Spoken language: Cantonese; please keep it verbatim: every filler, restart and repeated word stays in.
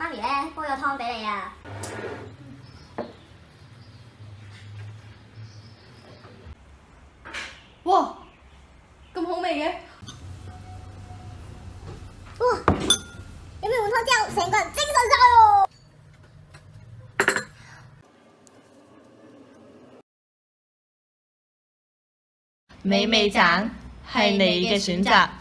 媽咪咧煲咗湯俾你啊！ 哇，咁好味嘅！ 哇，飲完碗湯之後，成個人精神晒喎！ 美味橙係你嘅選擇。